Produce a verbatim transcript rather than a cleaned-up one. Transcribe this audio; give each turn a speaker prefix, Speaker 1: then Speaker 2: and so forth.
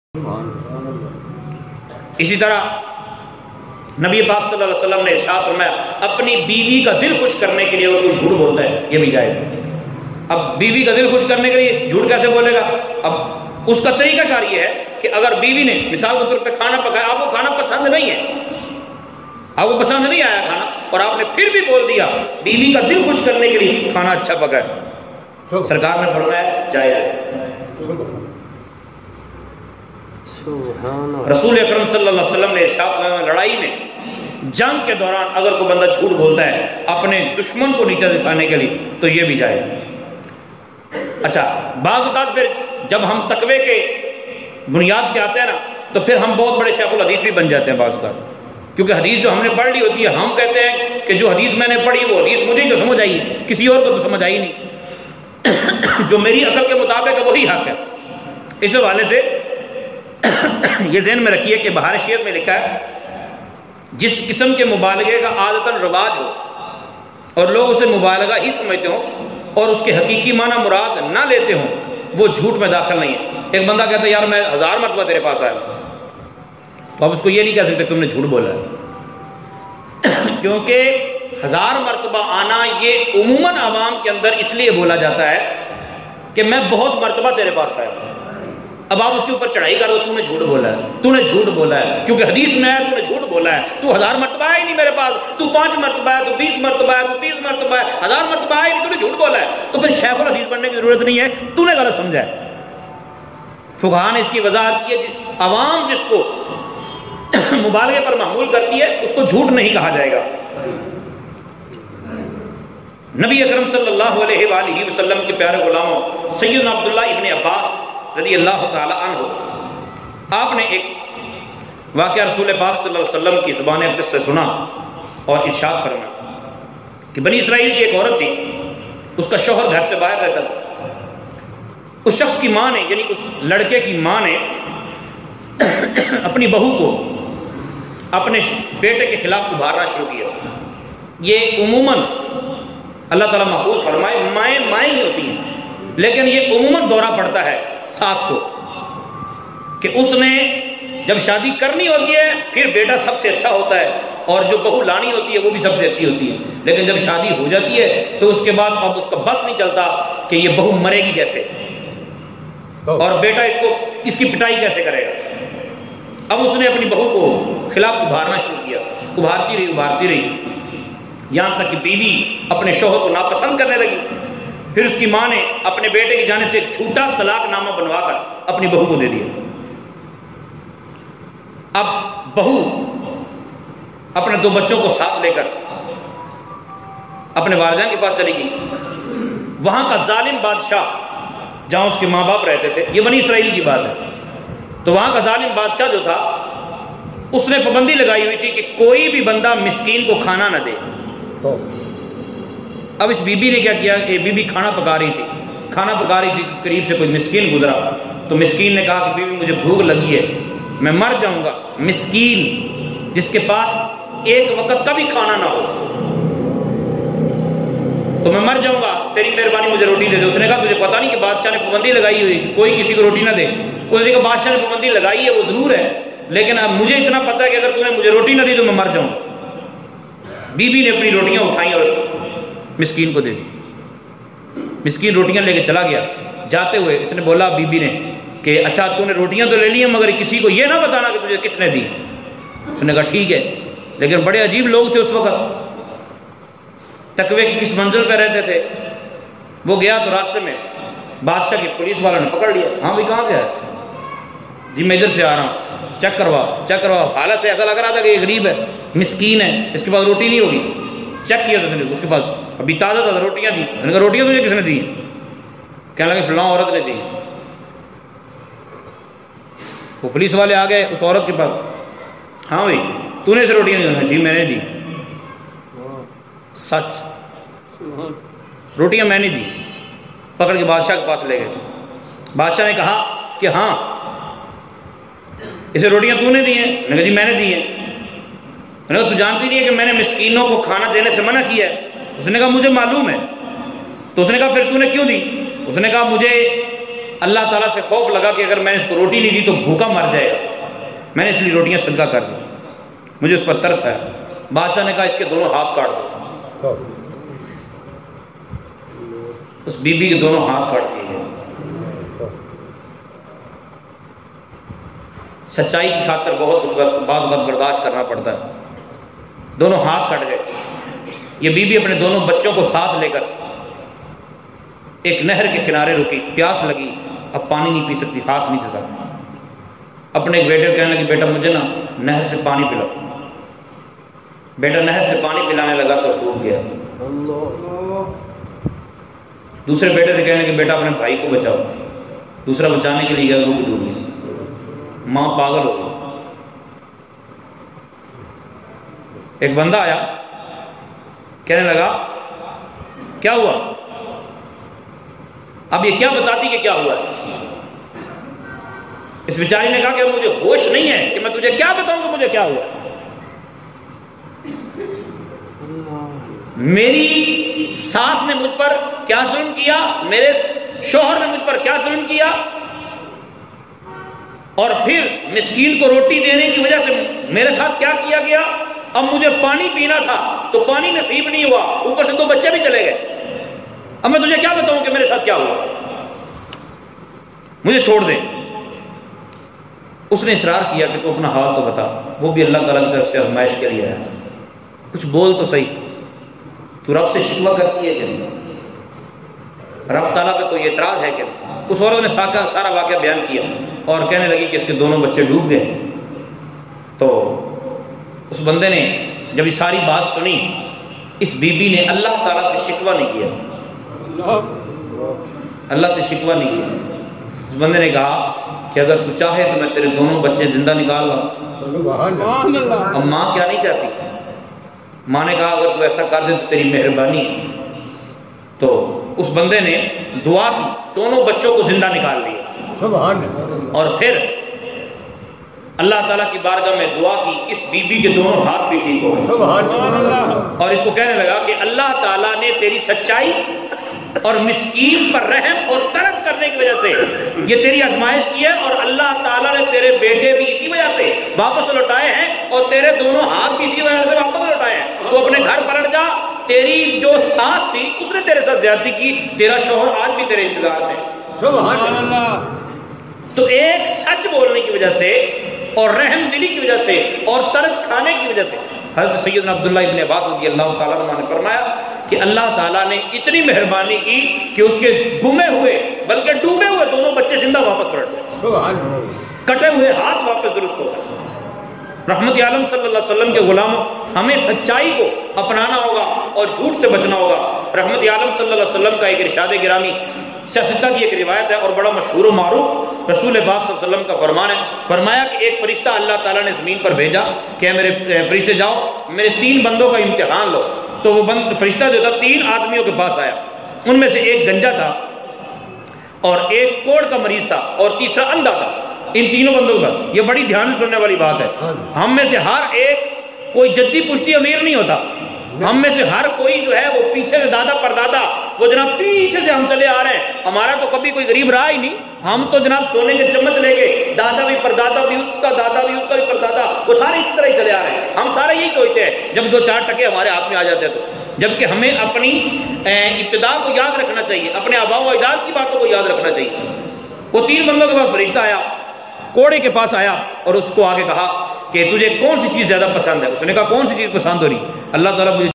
Speaker 1: اسی طرح نبی پاک صلی اللہ علیہ وسلم نے ارشاد فرمایا اپنی بیوی کا دل خوش کرنے کے لیے اگر کوئی جھوٹ بولتا ہے یہ بھی جائز ہے۔ اب بیوی کا دل خوش کرنے کے لیے جھوٹ کیسے بولے گا؟ اب اس کا طریقہ کار یہ ہے کہ اگر بیوی نے مثال کے طور پہ کھانا پکایا، آپ کو کھانا پسند نہیں ہے، آپ کو پسند نہیں آیا کھانا، اور آپ نے پھر بھی بول دیا بیوی کا دل خوش کرنے کے لیے کھانا اچھا پکا ہے، سرکار نے فرمایا جائز ہے۔ رسول اکرم صلی اللہ علیہ وسلم نے ارشاد فرمایا لڑائی میں، جنگ کے دوران اگر کوئی بندہ جھوٹ بولتا ہے اپنے دشمن کو نیچا دکھانے کے لیے تو یہ بھی جائز ہے۔ اچھا، بعض اوقات پھر جب ہم تقوی کے بنیاد پہ آتے ہیں نا تو پھر ہم بہت بڑے شیخ الحدیث بھی بن جاتے ہیں بعض اوقات، کیونکہ حدیث جو ہم نے پڑھ لی ہوتی ہے ہم کہتے ہیں کہ جو حدیث میں نے پڑھی وہ حدیث مجھے تو سمجھ آئی، کسی اور کو تو سمجھ آئی نہیں، جو میری عقل کے مطابق ہے وہی حق ہے۔ اس حوالے سے یہ ذہن میں رکھیے کہ بہار شعر میں لکھا ہے جس قسم کے مبالغے کا عادتاً رواج ہو اور لوگ اسے مبالغہ ہی سمجھتے ہوں اور اس کے حقیقی معنی مراد نہ لیتے ہوں وہ جھوٹ میں داخل نہیں ہے۔ ایک بندہ کہتا ہے یار میں ہزار مرتبہ تیرے پاس آیا ہوں، تو اب اس کو یہ نہیں کہہ سکتے تم نے جھوٹ بولا ہے، کیونکہ ہزار مرتبہ آنا یہ عموماً عوام کے اندر اس لیے بولا جاتا ہے کہ میں بہت مرتبہ تیرے پاس آیا ہوں۔ اب آپ اس کے اوپر چڑھائی کرو تو نے جھوٹ بولا ہے، تو نے جھوٹ بولا ہے، کیونکہ حدیث میں ہے تو نے جھوٹ بولا ہے، تو ہزار مرتبہ آیا ہی نہیں میرے پاس، تو پانچ مرتبہ ہے، تو بیس مرتبہ ہے، تو تیس مرتبہ ہے، ہزار مرتبہ آیا ہی نہیں، تو نے جھوٹ بولا ہے، تو پھر شیخ الحدیث بننے کی ضرورت نہیں ہے، تو نے غلط سمجھا ہے۔ فقہاء نے اس کی وضاحت کی ہے عوام جس کو مبالغے پر معمول کرتی ہے اس کو جھوٹ نہیں کہا جائے گا۔ نبی اکرم صلی اللہ علیہ وآلہ وسلم کے پیارے غلاموں سیدنا عبداللہ ابن عباس رضی اللہ تعالی عنہ، آپ نے ایک واقعہ رسول پاک صلی اللہ علیہ وسلم کی زبان اقدس سے سنا اور ارشاد فرمایا کہ بنی اسرائیل کی ایک عورت تھی، اس کا شوہر گھر سے باہر رہتا تھا، اس شخص کی ماں نے یعنی اس لڑکے کی ماں نے اپنی بہو کو اپنے بیٹے کے خلاف ابھارنا شروع کیا۔ یہ عموماً اللہ تعالیٰ محفوظ فرمائے مائیں مائیں ہی ہوتی ہیں، لیکن یہ عموماً دورہ پڑتا ہے ساس کو کہ اس نے جب شادی کرنی ہوتی ہے پھر بیٹا سب سے اچھا ہوتا ہے اور جو بہو لانی ہوتی ہے وہ بھی سب سے اچھی ہوتی ہے، لیکن جب شادی ہو جاتی ہے تو اس کے بعد اب اس کا بس نہیں چلتا کہ یہ بہو مرے گی کیسے اور بیٹا اس کو اس کی پٹائی کیسے کرے گا۔ اب اس نے اپنی بہو کو خلاف ابھارنا شروع کیا، ابھارتی رہی ابھارتی رہی یہاں تک کہ بیوی اپنے شوہر کو ناپسند کرنے لگی۔ پھر اس کی ماں نے اپنے بیٹے کی جانب سے ایک جھوٹا طلاق نامہ بنوا کر اپنی بہو کو دے دیا۔ اب بہو اپنے دو بچوں کو ساتھ لے کر اپنے والدین کے پاس چلی گئی۔ وہاں کا ظالم بادشاہ جہاں اس کے ماں باپ رہتے تھے، یہ بنی اسرائیل کی بات ہے، تو وہاں کا ظالم بادشاہ جو تھا اس نے پابندی لگائی ہوئی تھی کہ کوئی بھی بندہ مسکین کو کھانا نہ دے۔ اب اس بی بی نے کیا کیا کہ بی بی کھانا پکا رہی تھی کھانا پکا رہی تھی قریب سے کوئی مسکین گزرا تو مسکین نے کہا کہ بی بی مجھے بھوک لگی ہے، میں مر جاؤں گا، مسکین جس کے پاس ایک وقت کا بھی کھانا نہ ہو تو میں مر جاؤں گا، تیری مہربانی مجھے روٹی دے دے۔ اس نے کہا تجھے پتہ نہیں کہ بادشاہ نے پابندی لگائی ہوئی کوئی کسی کو روٹی نہ دے؟ اس نے کہا بادشاہ نے پابندی لگائی ہے وہ ضرور ہے، لیکن اب مجھے اتنا پتہ ہے کہ اگر تم نے مجھے روٹی نہ دی تو میں مر جاؤں گا۔ بی بی نے اپنی روٹیاں اٹھائیں اور مسکین کو دے دی۔ مسکین روٹیاں لے کے چلا گیا، جاتے ہوئے اس نے بولا بی بی نے کہ اچھا تو نے روٹیاں تو لے لی ہیں مگر کسی کو یہ نہ بتانا کہ تجھے کس نے دی۔ اس نے کہا ٹھیک ہے، لیکن بڑے عجیب لوگ تھے اس وقت، تقوی کی کس منزل پہ رہتے تھے۔ وہ گیا تو راستے میں بادشاہ کی پولیس والوں نے پکڑ لیا۔ ہاں بھائی کہاں سے ہے؟ جی میں ادھر سے آ رہا ہوں، چیک کروا چیک کروا حالت سے ایسا لگ رہا تھا کہ یہ غریب ہے، مسکین ہے، اس کے پاس روٹی نہیں ہوگی۔ چیک کیا تھا اس کے پاس ابھی تازہ تازہ روٹیاں دی۔ میں نے کہا روٹیاں تجھے کس نے دی؟ کہنے لگے فلاں عورت نے دی۔ وہ پولیس والے آ گئے اس عورت کے پاس، ہاں بھائی تو نے اسے روٹیاں دی؟ جی میں نے دی۔ سچ؟ روٹیاں میں نے دی۔ پکڑ کے بادشاہ کے پاس لے گئے۔ بادشاہ نے کہا کہ ہاں اسے روٹیاں تو نے دی ہیں؟ میں نے کہا جی میں نے دی ہیں۔ میں نے کہا تو جانتی نہیں ہے کہ میں نے مسکینوں کو کھانا دینے سے منع کیا ہے؟ اس نے کہا مجھے معلوم ہے۔ تو اس نے کہا پھر تو نے کیوں دی؟ اس نے کہا مجھے اللہ تعالیٰ سے خوف لگا کہ اگر میں نے اس کو روٹی نہیں دی تو بھوکا مر جائے گا، میں نے اس لیے روٹیاں صدقہ کر دی، مجھے اس پر ترس ہے۔ بادشاہ نے کہا اس کے دونوں ہاتھ کاٹ دو، اس بی بی کے دونوں ہاتھ کاٹ دیے گئے۔ سچائی کی خاطر بہت بعض وقت برداشت کرنا پڑتا ہے۔ دونوں ہاتھ کٹ گئے۔ یہ بی بی اپنے دونوں بچوں کو ساتھ لے کر ایک نہر کے کنارے رکی، پیاس لگی، اب پانی نہیں پی سکتی، ہاتھ نہیں چلا، اپنے ایک بیٹے کو کہنے لگی بیٹا مجھے نا نہر سے پانی پلاؤ۔ بیٹا نہر سے پانی پلانے لگا تو ڈوب گیا۔ دوسرے بیٹے سے کہنے لگی بیٹا اپنے بھائی کو بچاؤ، دوسرا بچانے کے لیے گیا، وہ بھی ڈوب گیا۔ ماں پاگل ہو گئی۔ ایک بندہ آیا، کہنے لگا کیا ہوا؟ اب یہ کیا بتاتی کہ کیا ہوا ہے؟ اس بیچاری نے کہا کہ مجھے ہوش نہیں ہے کہ میں تجھے کیا بتاؤں کہ مجھے کیا ہوا۔ میری ساس نے مجھ پر کیا ظلم کیا، میرے شوہر نے مجھ پر کیا ظلم کیا، اور پھر مسکین کو روٹی دینے کی وجہ سے میرے ساتھ کیا کیا گیا۔ اب مجھے پانی پینا تھا تو پانی نصیب نہیں ہوا، اوپر سے دو بچے بھی چلے گئے۔ اب میں تجھے کیا بتاؤں کہ میرے ساتھ کیا ہوا، مجھے چھوڑ دے۔ اس نے اصرار کیا کہ تو اپنا حال تو بتا، وہ بھی اللہ تعالیٰ کی طرف سے آزمائش کے لیے ہے، کچھ بول تو صحیح، تو رب سے شکوہ کرتی ہے کہ نہیں، رب تعالیٰ پہ کوئی اعتراض ہے کہ نہیں۔ اس عورت نے سارا واقعہ بیان کیا اور کہنے لگی کہ اس کے دونوں بچے ڈوب گئے۔ تو اس بندے نے جب یہ ساری بات سنی، اس بی بی نے اللہ تعالیٰ سے شکوہ نہیں کیا، اللہ سے شکوہ نہیں کیا۔ اس بندے نے کہا کہ اگر تو چاہے تو میں تیرے دونوں بچے زندہ نکال لاؤں۔ اب ماں کیا نہیں چاہتی؟ ماں نے کہا اگر تو ایسا کر دے تو تیری مہربانی۔ تو اس بندے نے دعا کی، دونوں بچوں کو زندہ نکال لیا، اور پھر اللہ تعالیٰ کی بارگاہ میں دعا کی، اس بی بی کے دونوں ہاتھ بھی ٹھیک ہو گئے، اور اس کو کہنے لگا کہ اللہ تعالیٰ نے تیری سچائی اور مسکین پر رحم اور ترس کرنے کی وجہ سے یہ تیری آزمائش کی ہے، اور اللہ تعالیٰ نے تیرے بیٹے بھی اسی وجہ سے واپس لوٹائے ہیں، اور تیرے دونوں ہاتھ بھی اسی وجہ سے واپس لوٹائے ہیں۔ تو اپنے گھر پلٹ جا، تیری جو ساس تھی اس نے تیرے ساتھ زیادتی کی، تیرا شوہر آج بھی تیرے انتظار میں۔ سبحان اللہ۔ تو ایک سچ بولنے کی وجہ سے اور رحم دلی کی وجہ سے اور ترس کھانے کی وجہ سے حضرت سیدنا عبداللہ ابن عباس رضی اللہ تعالیٰ عنہ نے فرمایا کہ اللہ تعالیٰ نے اتنی مہربانی کی کہ اس کے گمے ہوئے بلکہ ڈوبے ہوئے دونوں بچے زندہ واپس پلٹ گئے، کٹے ہوئے ہاتھ واپس درست ہو گئے۔ رحمت عالم صلی اللہ علیہ وسلم کے غلاموں، ہمیں سچائی کو اپنانا ہوگا اور جھوٹ سے بچنا ہوگا۔ رحمت عالم صلی اللہ علیہ وسلم کا ایک ارشاد گرامی سیاستہ کی ایک روایت ہے اور بڑا مشہور و معروف، رسول پاک صلی اللہ علیہ وسلم کا فرمان ہے، فرمایا کہ ایک فرشتہ اللہ تعالیٰ نے زمین پر بھیجا کہ میرے فرشتے جاؤ میرے تین بندوں کا امتحان لو۔ تو وہ بند فرشتہ جو تھا تین آدمیوں کے پاس آیا، ان میں سے ایک گنجا تھا اور ایک کوڑ کا مریض تھا اور تیسرا اندھا تھا۔ ان تینوں بندوں کا یہ بڑی دھیان سننے والی بات ہے، ہم میں سے ہر ایک کوئی جدی پشتی امیر نہیں ہوتا، ہم میں سے ہر کوئی جو ہے وہ پیچھے سے دادا پردادا وہ جناب پیچھے سے ہم چلے آ رہے ہیں، ہمارا تو کبھی کوئی غریب رہا ہی نہیں، ہم تو جناب سونے کے چمچ لے گئے، دادا بھی پردادا بھی اس کا دادا بھی اس کا بھی پردادا، وہ سارے اس طرح ہی چلے آ رہے ہیں، ہم سارے یہی سوچتے ہیں جب دو چار ٹکے ہمارے ہاتھ میں آ جاتے ہیں تو، جبکہ ہمیں اپنی ابتدا کو یاد رکھنا چاہیے، اپنے آباء و اجداد کی باتوں کو یاد رکھنا چاہیے۔ وہ تین بندوں کے پاس فرشتہ آیا، کوڑے کے پاس آیا اور اس کو آگے کہا کہ تجھے کون سی چیز زیادہ پسند ہے؟ اس نے کہا کون سی چیز پسند ہو رہی؟ اللہ تعالیٰ مجھے